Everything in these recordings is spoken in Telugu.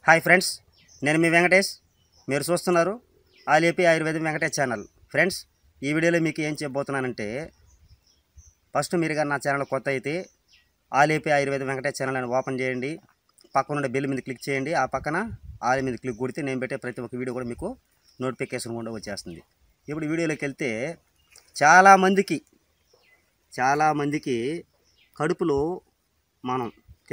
హాయ్ ఫ్రెండ్స్, నేను మీ వెంకటేష్. మీరు చూస్తున్నారు ఆలేపి ఆయుర్వేదం వెంకటేష్ ఛానల్. ఫ్రెండ్స్, ఈ వీడియోలో మీకు ఏం చెప్పబోతున్నానంటే, ఫస్ట్ మీరు కానీ నా ఛానల్ కొత్త అయితే ఆలేపి ఆయుర్వేదం వెంకటేష్ ఛానల్ అని ఓపెన్ చేయండి. పక్కన బెల్ మీద క్లిక్ చేయండి. ఆ పక్కన ఆల్ మీద క్లిక్ కొడితే నేను పెట్టే ప్రతి ఒక్క వీడియో కూడా మీకు నోటిఫికేషన్ కూడా వచ్చేస్తుంది. ఇప్పుడు వీడియోలోకి వెళ్తే చాలామందికి కడుపులో మనం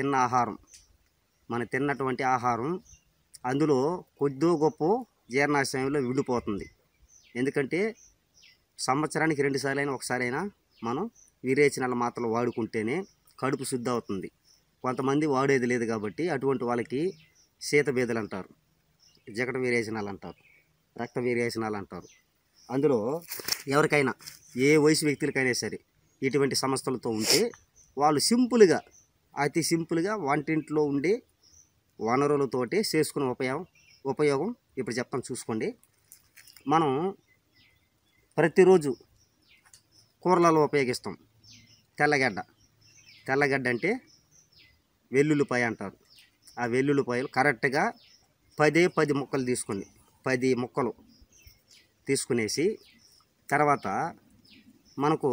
తిన్నటువంటి ఆహారం అందులో కొద్దో గొప్ప జీర్ణాశయంలో విడిపోతుంది. ఎందుకంటే సంవత్సరానికి 2 సార్లు ఒకసారైనా మనం విరేచనాల మాత్రలు వాడుకుంటేనే కడుపు శుద్ధి అవుతుంది. కొంతమంది వాడేది లేదు కాబట్టి అటువంటి వాళ్ళకి శీతబేదలు అంటారు, జగట విరేచనాలు అంటారు, రక్త విరేచనాలు అంటారు. అందులో ఎవరికైనా ఏ వయసు వ్యక్తులకైనా సరే ఇటువంటి సమస్యలతో ఉంటే వాళ్ళు అతి సింపుల్గా వంటింట్లో ఉండే వనరులతోటి చేసుకునే ఉపయోగం ఇప్పుడు చెప్తాను, చూసుకోండి. మనం ప్రతిరోజు కూరలలో ఉపయోగిస్తాం తెల్లగడ్డ అంటే వెల్లుల్లిపాయ అంటారు. ఆ వెల్లుల్లిపాయలు కరెక్ట్గా 10 ముక్కలు తీసుకోండి. 10 ముక్కలు తీసుకునేసి తర్వాత మనకు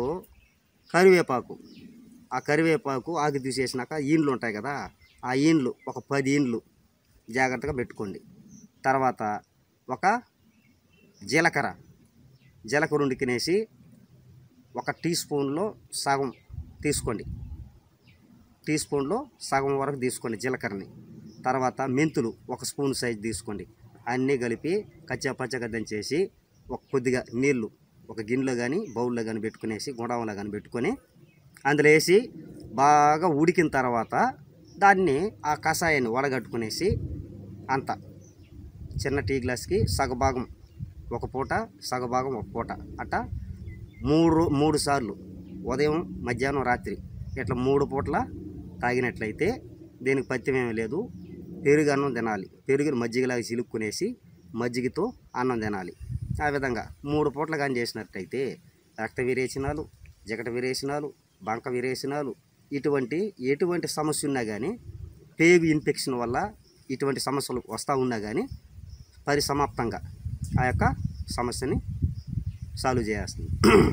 కరివేపాకు ఆకు తీసేసినాక ఈండ్లు ఉంటాయి కదా, ఆ ఈండ్లు ఒక 10 ఈండ్లు జాగ్రత్తగా పెట్టుకోండి. తర్వాత ఒక జీలకర్ర ఉడికినేసి ఒక టీ స్పూన్లో సగం తీసుకోండి. టీ స్పూన్లో సగం వరకు తీసుకోండి జీలకర్రని. తర్వాత మెంతులు ఒక స్పూన్ సైజు తీసుకోండి. అన్నీ కలిపి కచ్చాపచ్చగా దంచేసి కొద్దిగా నీళ్ళు ఒక గిన్నెలో కానీ బౌల్లో కానీ పెట్టుకునేసి గుండంలో కానీ పెట్టుకొని అందులో వేసి బాగా ఉడికిన తర్వాత దాన్ని ఆ కషాయాన్ని వడగట్టుకునేసి అంత చిన్న టీ గ్లాస్కి సగభాగం ఒక పూట, సగభాగం ఒక పూట, అట్లా 3 సార్లు ఉదయం, మధ్యాహ్నం, రాత్రి ఇట్లా 3 పూటల తాగినట్లయితే దీనికి పథ్యమేమీ లేదు. పెరుగు అన్నం తినాలి. పెరుగుని మజ్జిగలాగా చిలుక్కునేసి మజ్జిగతో అన్నం తినాలి. ఆ విధంగా 3 పూటలు కానీ చేసినట్లయితే రక్త విరేచనాలు, జగట విరేచనాలు, బంక విరేచనాలు ఎటువంటి సమస్య ఉన్నా కానీ, పేగు ఇన్ఫెక్షన్ వల్ల ఇటువంటి సమస్యలు వస్తూ ఉన్నా కానీ పరిసమాప్తంగా ఆ యొక్క సమస్యని సాల్వ్ చేస్తుంది.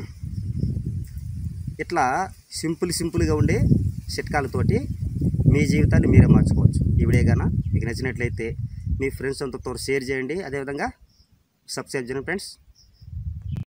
ఇట్లా సింపుల్గా ఉండే చిట్కాలతోటి మీ జీవితాన్ని మీరే మార్చుకోవచ్చు. ఈ వీడియో కన్నా మీకు నచ్చినట్లయితే మీ ఫ్రెండ్స్ అంతతో షేర్ చేయండి. అదేవిధంగా సబ్స్క్రైబ్ చేయండి ఫ్రెండ్స్.